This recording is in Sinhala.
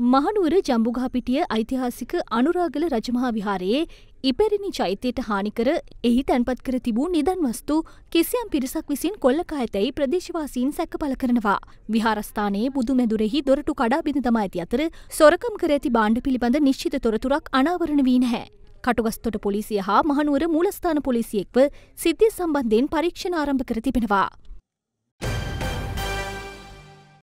මහනුවර ජම්බුගහපිටිය ඓතිහාසික අනුරාගල රජමහා විහාරයේ ඉපැරණි චෛත්‍යයට හානිකර එහි තැන්පත් කර තිබූ නිදන් වස්තු කිසියම් පිරිසක් විසින් කොල්ල කා ඇතැයි ප්‍රදේශවාසීන් සැක පළ කරනවා. විහාරස්ථානයේ බුදුමැදුරෙහි දොරටු කඩා බිඳ දමා ඇති අතර සොරකම් කර ඇති භාණ්ඩ පිළිබඳ නිශ්චිත තොරතුරක් අනාවරණ වී නැහැ. කටුගස්තොට පොලිසිය හා මහනුවර මූලස්ථාන පොලිසිය එක්ව සිද්ධිය සම්බන්ධයෙන් පරීක්ෂණ ආරම්භ කර තිබෙනවා.